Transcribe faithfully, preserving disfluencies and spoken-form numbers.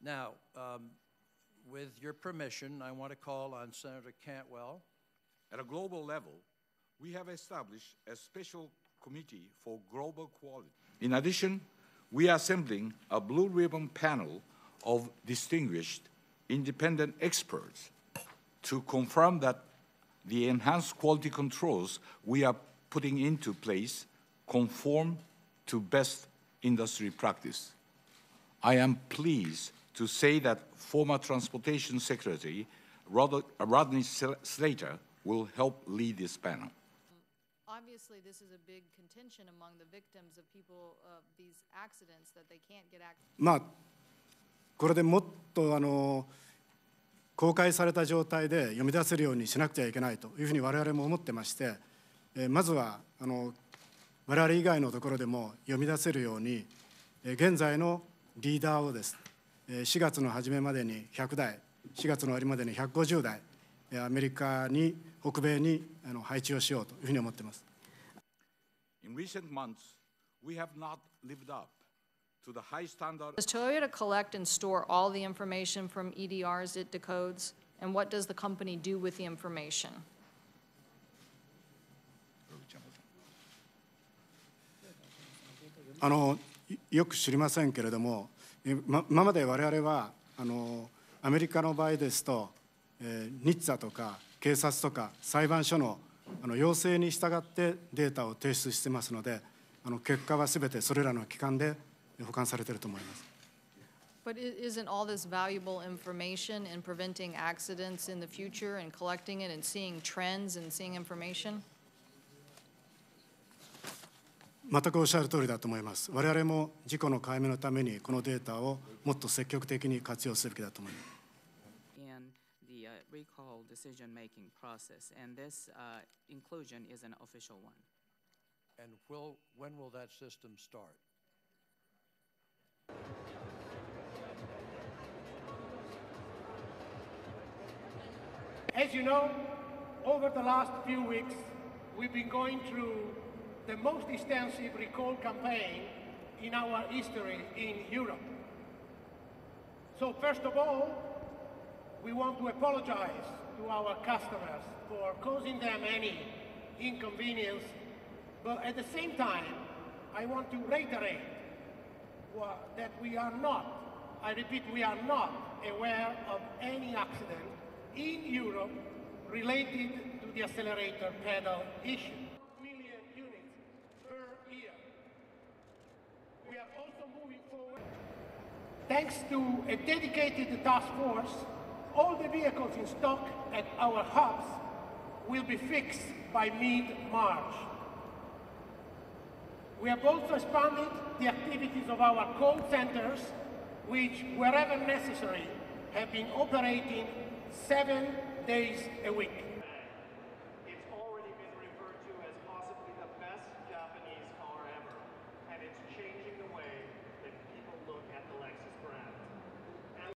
Now, um, with your permission, I want to call on Senator Cantwell. At a global level, we have established a special committee for global quality. In addition, we are assembling a blue ribbon panel of distinguished independent experts to confirm that the enhanced quality controls we are putting into place conform to best industry practice. I am pleased to say that former Transportation Secretary Rodney Slater will help lead this panel. Obviously, this is a big contention among the victims of people of these accidents that they can't get access. まあこれでもっとあの公開された状態で読み出せるようにしなくてはいけないというふうに我々も思ってまして、えー、まずはあの我々以外のところでも読み出せるように、えー、現在のリーダーをです、えー、しがつの初めまでにひゃくだい、しがつの終わりまでにひゃくごじゅうだい、アメリカに北米にあの配置をしようというふうに思っています。 In recent months, we have not lived up to the high standard. Does Toyota collect and store all the information from E D Rs it decodes? And what does the company do with the information? あのよく知りませんけれども、ま、今まで我々はあのアメリカの場合ですと、えー、ニッツァとか警察とか裁判所のあの要請に従ってデータを提出してますので、あの結果はすべてそれらの機関で保管されていると思います。 But isn't all this valuable information in preventing accidents in the future and collecting it and seeing trends and seeing information? 全くおっしゃる通りだと思います。我々も事故の解明のためにこのデータをもっと積極的に活用すべきだと思います。 The uh, recall decision-making process, and this uh, inclusion is an official one. And will, when will that system start? As you know, over the last few weeks, we've been going through the most extensive recall campaign in our history in Europe. So first of all, we want to apologize to our customers for causing them any inconvenience, but at the same time, I want to reiterate that we are not, I repeat, we are not aware of any accident in Europe related to the accelerator pedal issue. Million units per year. We are also moving forward. Thanks to a dedicated task force, all the vehicles in stock at our hubs will be fixed by mid-March. We have also expanded the activities of our call centers, which, wherever necessary, have been operating seven days a week.